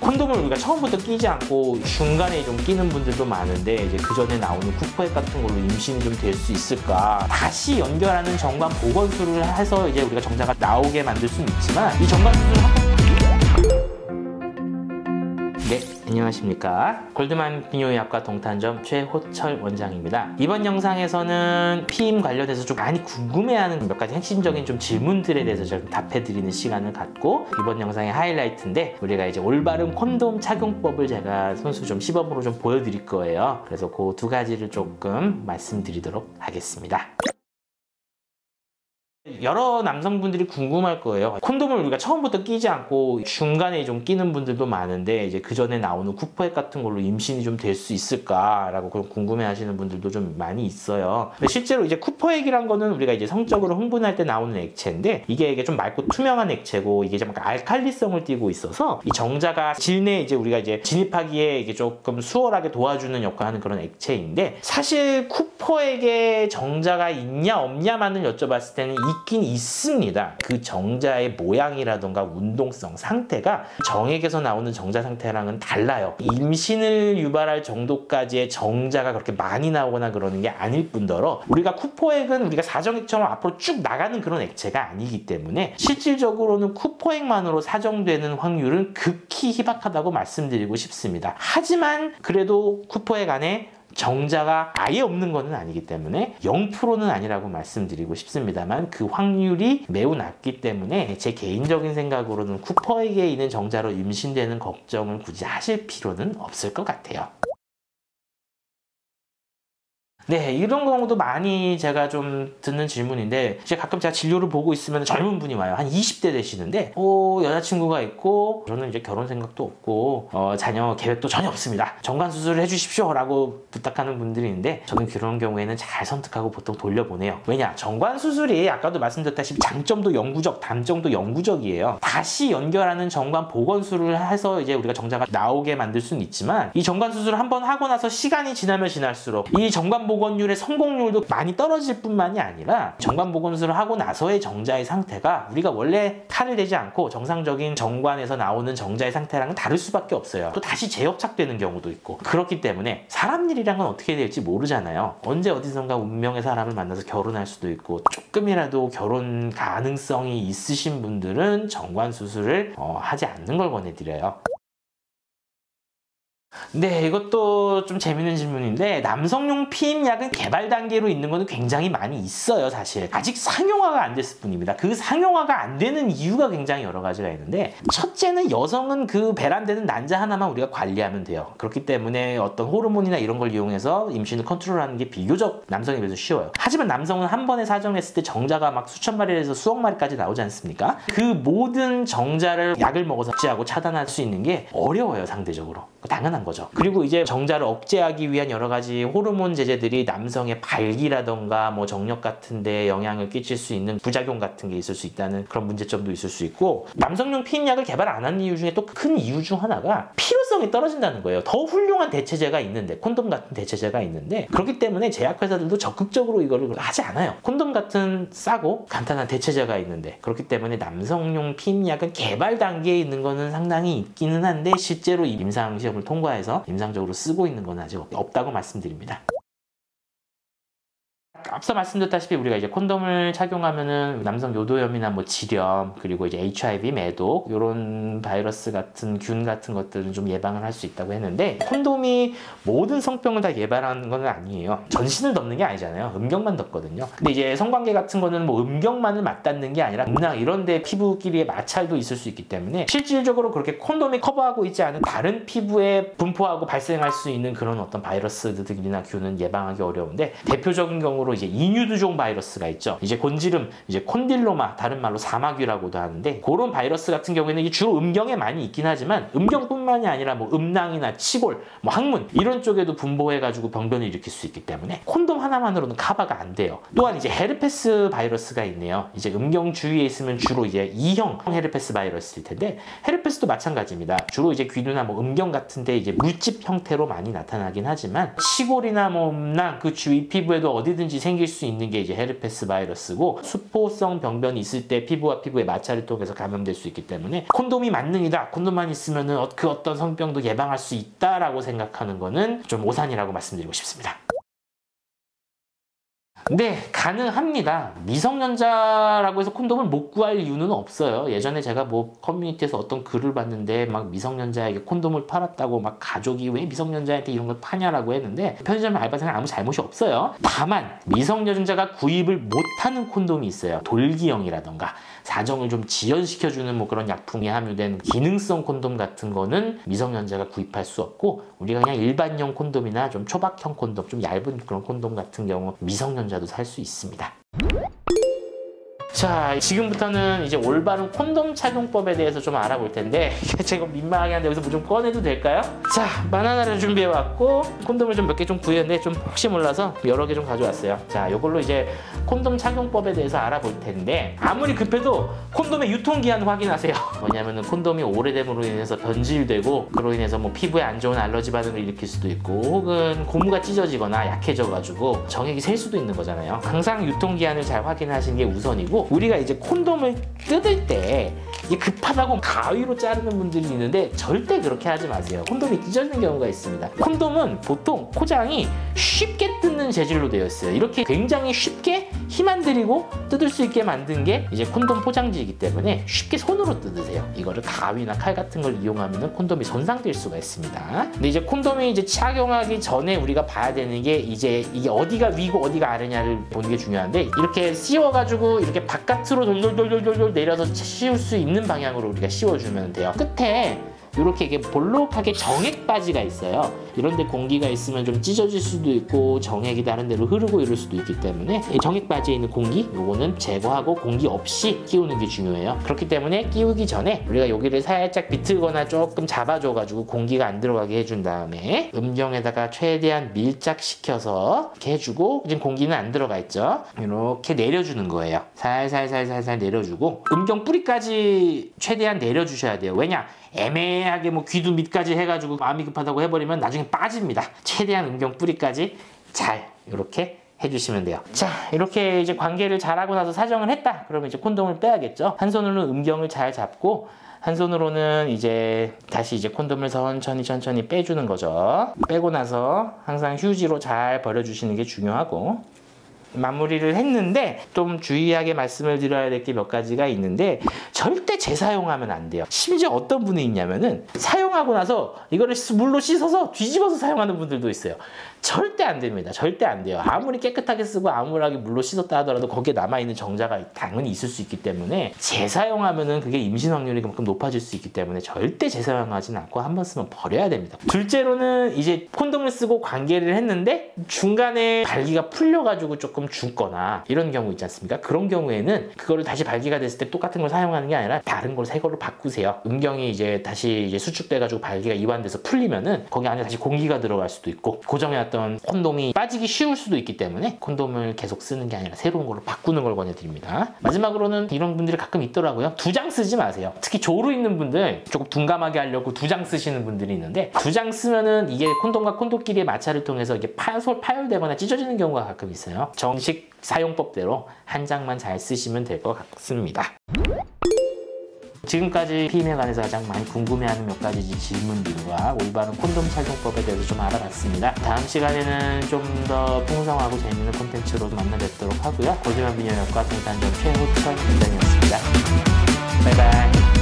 콘돔을 우리가 처음부터 끼지 않고 중간에 좀 끼는 분들도 많은데 이제 그 전에 나오는 쿠퍼액 같은 걸로 임신이 좀 될 수 있을까? 다시 연결하는 정관 보건술을 해서 이제 우리가 정자가 나오게 만들 수는 있지만 이 정관 수술을 네, 안녕하십니까. 골드만 비뇨의학과 동탄점 최호철 원장입니다. 이번 영상에서는 피임 관련해서 좀 많이 궁금해하는 몇 가지 핵심적인 좀 질문들에 대해서 좀 답해드리는 시간을 갖고, 이번 영상의 하이라이트인데 우리가 이제 올바른 콘돔 착용법을 제가 손수 좀 시범으로 좀 보여드릴 거예요. 그래서 그 두 가지를 조금 말씀드리도록 하겠습니다. 여러 남성분들이 궁금할 거예요. 콘돔을 우리가 처음부터 끼지 않고 중간에 좀 끼는 분들도 많은데 이제 그 전에 나오는 쿠퍼액 같은 걸로 임신이 좀 될 수 있을까라고 궁금해 하시는 분들도 좀 많이 있어요. 근데 실제로 이제 쿠퍼액이란 거는 우리가 이제 성적으로 흥분할 때 나오는 액체인데 이게 좀 맑고 투명한 액체고 이게 좀 알칼리성을 띠고 있어서 이 정자가 질내에 이제 우리가 이제 진입하기에 이게 조금 수월하게 도와주는 역할을 하는 그런 액체인데, 사실 쿠퍼액에 정자가 있냐 없냐만을 여쭤봤을 때는 있긴 있습니다. 그 정자의 모양이라던가 운동성, 상태가 정액에서 나오는 정자 상태랑은 달라요. 임신을 유발할 정도까지의 정자가 그렇게 많이 나오거나 그러는 게 아닐 뿐더러 우리가 쿠퍼액은 우리가 사정액처럼 앞으로 쭉 나가는 그런 액체가 아니기 때문에 실질적으로는 쿠퍼액만으로 사정되는 확률은 극히 희박하다고 말씀드리고 싶습니다. 하지만 그래도 쿠퍼액 안에 정자가 아예 없는 것은 아니기 때문에 0%는 아니라고 말씀드리고 싶습니다만 그 확률이 매우 낮기 때문에 제 개인적인 생각으로는 쿠퍼액에 있는 정자로 임신되는 걱정을 굳이 하실 필요는 없을 것 같아요. 네, 이런 경우도 많이 제가 좀 듣는 질문인데, 이제 가끔 제가 진료를 보고 있으면 젊은 분이 와요. 한 20대 되시는데 여자친구가 있고 저는 이제 결혼 생각도 없고 자녀 계획도 전혀 없습니다. 정관 수술을 해주십시오 라고 부탁하는 분들이 있는데, 저는 그런 경우에는 잘 선택하고 보통 돌려보내요. 왜냐? 정관 수술이 아까도 말씀드렸다시피 장점도 영구적, 단점도 영구적이에요. 다시 연결하는 정관 보건술을 해서 이제 우리가 정자가 나오게 만들 수는 있지만, 이 정관 수술을 한번 하고 나서 시간이 지나면 지날수록 이 정관 보건율의 성공률도 많이 떨어질 뿐만이 아니라 정관 보건술을 하고 나서의 정자의 상태가 우리가 원래 칼을 대지 않고 정상적인 정관에서 나오는 정자의 상태랑은 다를 수밖에 없어요. 또 다시 재협착되는 경우도 있고, 그렇기 때문에 사람 일이란 건 어떻게 될지 모르잖아요. 언제 어디선가 운명의 사람을 만나서 결혼할 수도 있고, 조금이라도 결혼 가능성이 있으신 분들은 정관 수술을 하지 않는 걸 권해드려요. 네, 이것도 좀 재밌는 질문인데, 남성용 피임약은 개발 단계로 있는 거는 굉장히 많이 있어요. 사실 아직 상용화가 안 됐을 뿐입니다. 그 상용화가 안 되는 이유가 굉장히 여러 가지가 있는데, 첫째는 여성은 그 배란되는 난자 하나만 우리가 관리하면 돼요. 그렇기 때문에 어떤 호르몬이나 이런 걸 이용해서 임신을 컨트롤하는 게 비교적 남성에 비해서 쉬워요. 하지만 남성은 한 번에 사정했을 때 정자가 막 수천 마리에서 수억 마리까지 나오지 않습니까? 그 모든 정자를 약을 먹어서 억제하고 차단할 수 있는 게 어려워요, 상대적으로. 당연한 거죠. 그리고 이제 정자를 억제하기 위한 여러 가지 호르몬 제제들이 남성의 발기라던가 뭐 정력 같은 데 영향을 끼칠 수 있는 부작용 같은 게 있을 수 있다는 그런 문제점도 있을 수 있고, 남성용 피임약을 개발 안 한 이유 중에 또 큰 이유 중 하나가 필요성이 떨어진다는 거예요. 더 훌륭한 대체제가 있는데, 콘돔 같은 대체제가 있는데, 그렇기 때문에 제약회사들도 적극적으로 이거를 하지 않아요. 콘돔 같은 싸고 간단한 대체제가 있는데, 그렇기 때문에 남성용 피임약은 개발 단계에 있는 거는 상당히 있기는 한데, 실제로 임상 시험을 통과해서 임상적으로 쓰고 있는 건 아직 없다고 말씀드립니다. 앞서 말씀드렸다시피 우리가 이제 콘돔을 착용하면은 남성 요도염이나 뭐 질염, 그리고 이제 HIV, 매독, 이런 바이러스 같은 균 같은 것들은 좀 예방을 할 수 있다고 했는데, 콘돔이 모든 성병을 다 예방하는 건 아니에요. 전신을 덮는 게 아니잖아요. 음경만 덮거든요. 근데 이제 성관계 같은 거는 뭐 음경만을 맞닿는 게 아니라 음낭 이런 데 피부끼리의 마찰도 있을 수 있기 때문에 실질적으로 그렇게 콘돔이 커버하고 있지 않은 다른 피부에 분포하고 발생할 수 있는 그런 어떤 바이러스들이나 균은 예방하기 어려운데, 대표적인 경우로 이제 이뉴두종 바이러스가 있죠. 이제 곤지름, 이제 콘딜로마, 다른 말로 사마귀라고도 하는데, 그런 바이러스 같은 경우에는 주로 음경에 많이 있긴 하지만 음경뿐만이 아니라 뭐 음낭이나 치골, 뭐 항문 이런 쪽에도 분포해가지고 병변을 일으킬 수 있기 때문에 콘돔 하나만으로는 커버가 안 돼요. 또한 이제 헤르페스 바이러스가 있네요. 이제 음경 주위에 있으면 주로 이제 E형 헤르페스 바이러스일 텐데, 헤르페스도 마찬가지입니다. 주로 이제 귀두나 뭐 음경 같은데 이제 물집 형태로 많이 나타나긴 하지만, 치골이나 뭐 음낭 그 주위 피부에도 어디든지 생길 수 있는 게 이제 헤르페스 바이러스고 수포성 병변이 있을 때 피부와 피부의 마찰을 통해서 감염될 수 있기 때문에 콘돔이 만능이다. 콘돔만 있으면은 그 어떤 성병도 예방할 수 있다라고 생각하는 거는 좀 오산이라고 말씀드리고 싶습니다. 네, 가능합니다. 미성년자라고 해서 콘돔을 못 구할 이유는 없어요. 예전에 제가 뭐 커뮤니티에서 어떤 글을 봤는데 막 미성년자에게 콘돔을 팔았다고 막 가족이 왜 미성년자한테 이런 걸 파냐라고 했는데 편의점 알바생은 아무 잘못이 없어요. 다만 미성년자가 구입을 못하는 콘돔이 있어요. 돌기형이라던가 사정을 좀 지연시켜주는 뭐 그런 약품이 함유된 기능성 콘돔 같은 거는 미성년자가 구입할 수 없고 우리가 그냥 일반형 콘돔이나 좀 초박형 콘돔, 좀 얇은 그런 콘돔 같은 경우 미성년자도 살 수 있습니다. 자, 지금부터는 이제 올바른 콘돔 착용법에 대해서 좀 알아볼 텐데 제가 민망하게 한데 여기서 뭐 좀 꺼내도 될까요? 자, 바나나를 준비해왔고 콘돔을 좀 몇 개 좀 구했는데 좀 혹시 몰라서 여러 개 좀 가져왔어요. 자, 이걸로 이제 콘돔 착용법에 대해서 알아볼 텐데 아무리 급해도 콘돔의 유통기한 확인하세요. 뭐냐면은 콘돔이 오래됨으로 인해서 변질되고 그로 인해서 뭐 피부에 안 좋은 알러지 반응을 일으킬 수도 있고 혹은 고무가 찢어지거나 약해져가지고 정액이 셀 수도 있는 거잖아요. 항상 유통기한을 잘 확인하시는 게 우선이고 우리가 이제 콘돔을 뜯을 때 이게 급하다고 가위로 자르는 분들이 있는데 절대 그렇게 하지 마세요. 콘돔이 찢어지는 경우가 있습니다. 콘돔은 보통 포장이 쉽게 뜯는 재질로 되어 있어요. 이렇게 굉장히 쉽게 힘 안 들이고 뜯을 수 있게 만든 게 이제 콘돔 포장지이기 때문에 쉽게 손으로 뜯으세요. 이거를 가위나 칼 같은 걸 이용하면 콘돔이 손상될 수가 있습니다. 근데 이제 콘돔이 이제 착용하기 전에 우리가 봐야 되는 게 이제 이게 어디가 위고 어디가 아래냐를 보는 게 중요한데 이렇게 씌워가지고 이렇게 바깥으로 돌돌돌돌돌 내려서 씌울 수 있는 방향으로 우리가 씌워주면 돼요. 끝에 이렇게 이게 볼록하게 정액 바지가 있어요. 이런데 공기가 있으면 좀 찢어질 수도 있고 정액이 다른 데로 흐르고 이럴 수도 있기 때문에 이 정액 바지에 있는 공기 요거는 제거하고 공기 없이 끼우는 게 중요해요. 그렇기 때문에 끼우기 전에 우리가 여기를 살짝 비틀거나 조금 잡아줘가지고 공기가 안 들어가게 해준 다음에 음경에다가 최대한 밀착시켜서 이렇게 해주고 지금 공기는 안 들어가 있죠. 이렇게 내려주는 거예요. 살살살살살 내려주고 음경 뿌리까지 최대한 내려주셔야 돼요. 왜냐? 애매하게 뭐 귀도 밑까지 해가지고 마음이 급하다고 해버리면 나중에 빠집니다. 최대한 음경 뿌리까지 잘 이렇게 해주시면 돼요. 자, 이렇게 이제 관계를 잘하고 나서 사정을 했다. 그러면 이제 콘돔을 빼야겠죠. 한 손으로는 음경을 잘 잡고 한 손으로는 이제 다시 이제 콘돔을 천천히 빼주는 거죠. 빼고 나서 항상 휴지로 잘 버려주시는 게 중요하고 마무리를 했는데 좀 주의하게 말씀을 드려야 될 게 몇 가지가 있는데 절대 재사용하면 안 돼요. 심지어 어떤 분이 있냐면은 사용하고 나서 이거를 물로 씻어서 뒤집어서 사용하는 분들도 있어요. 절대 안 됩니다. 절대 안 돼요. 아무리 깨끗하게 쓰고 아무리 물로 씻었다 하더라도 거기에 남아있는 정자가 당연히 있을 수 있기 때문에 재사용하면은 그게 임신 확률이 그만큼 높아질 수 있기 때문에 절대 재사용하지는 않고 한 번 쓰면 버려야 됩니다. 둘째로는 이제 콘돔을 쓰고 관계를 했는데 중간에 발기가 풀려가지고 조금 죽거나 이런 경우 있지 않습니까? 그런 경우에는 그거를 다시 발기가 됐을 때 똑같은 걸 사용하는 게 아니라 다른 걸 새 거로 바꾸세요. 음경이 이제 다시 이제 수축돼가지고 발기가 이완돼서 풀리면은 거기 안에 다시 공기가 들어갈 수도 있고 고정해놨던 콘돔이 빠지기 쉬울 수도 있기 때문에 콘돔을 계속 쓰는 게 아니라 새로운 걸로 바꾸는 걸 권해드립니다. 마지막으로는 이런 분들이 가끔 있더라고요. 2장 쓰지 마세요. 특히 조루 있는 분들 조금 둔감하게 하려고 2장 쓰시는 분들이 있는데 2장 쓰면은 이게 콘돔과 콘돔끼리의 마찰을 통해서 이게 파열되거나 찢어지는 경우가 가끔 있어요. 정식 사용법대로 한 장만 잘 쓰시면 될 것 같습니다. 지금까지 피임에 관해서 가장 많이 궁금해하는 몇 가지 질문들과 올바른 콘돔 착용법에 대해서 좀 알아봤습니다. 다음 시간에는 좀 더 풍성하고 재밌는 콘텐츠로 만나 뵙도록 하고요. 고지만 비뇨기과 동탄점 최호철 원장이었습니다. 바이바이.